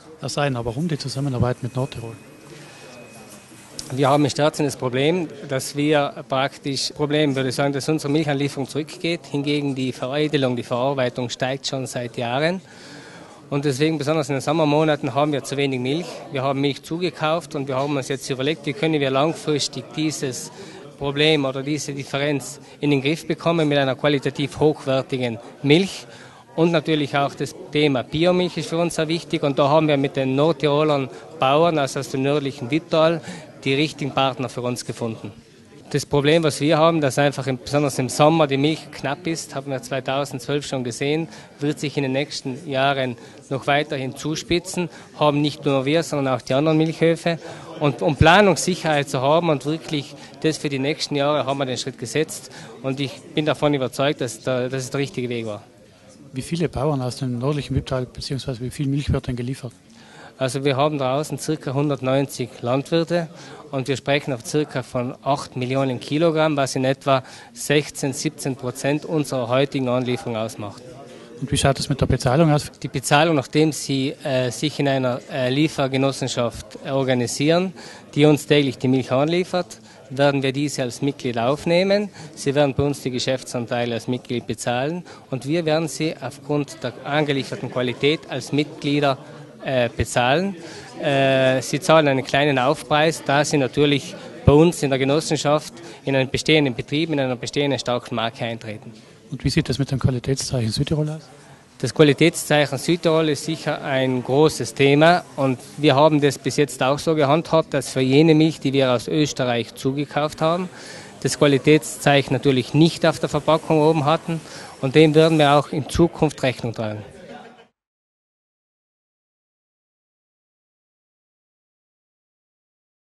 Herr Seiner, warum die Zusammenarbeit mit Nordtirol? Wir haben in Sterzing das Problem, dass würde ich sagen, dass unsere Milchanlieferung zurückgeht. Hingegen die Veredelung, die Verarbeitung steigt schon seit Jahren. Und deswegen, besonders in den Sommermonaten, haben wir zu wenig Milch. Wir haben Milch zugekauft und wir haben uns jetzt überlegt, wie können wir langfristig dieses Problem oder diese Differenz in den Griff bekommen mit einer qualitativ hochwertigen Milch. Und natürlich auch das Thema Biomilch ist für uns sehr wichtig. Und da haben wir mit den Nordtirolern Bauern, also aus dem nördlichen Witttal, die richtigen Partner für uns gefunden. Das Problem, was wir haben, dass einfach besonders im Sommer die Milch knapp ist, haben wir 2012 schon gesehen, wird sich in den nächsten Jahren noch weiterhin zuspitzen, haben nicht nur wir, sondern auch die anderen Milchhöfe. Und um Planungssicherheit zu haben und wirklich das für die nächsten Jahre, haben wir den Schritt gesetzt. Und ich bin davon überzeugt, dass es der richtige Weg war. Wie viele Bauern aus dem nördlichen Witttal bzw. wie viel Milch wird denn geliefert? Also wir haben draußen ca. 190 Landwirte und wir sprechen auf ca. von 8 Millionen Kilogramm, was in etwa 16-17% unserer heutigen Anlieferung ausmacht. Und wie schaut es mit der Bezahlung aus? Die Bezahlung, nachdem Sie sich in einer Liefergenossenschaft organisieren, die uns täglich die Milch anliefert, werden wir diese als Mitglied aufnehmen. Sie werden bei uns die Geschäftsanteile als Mitglied bezahlen und wir werden sie aufgrund der angelieferten Qualität als Mitglieder bezahlen. Sie zahlen einen kleinen Aufpreis, da sie natürlich bei uns in der Genossenschaft in einem bestehenden Betrieb, in einer bestehenden starken Marke eintreten. Und wie sieht das mit dem Qualitätszeichen Südtirol aus? Das Qualitätszeichen Südtirol ist sicher ein großes Thema und wir haben das bis jetzt auch so gehandhabt, dass für jene Milch, die wir aus Österreich zugekauft haben, das Qualitätszeichen natürlich nicht auf der Verpackung oben hatten und dem werden wir auch in Zukunft Rechnung tragen.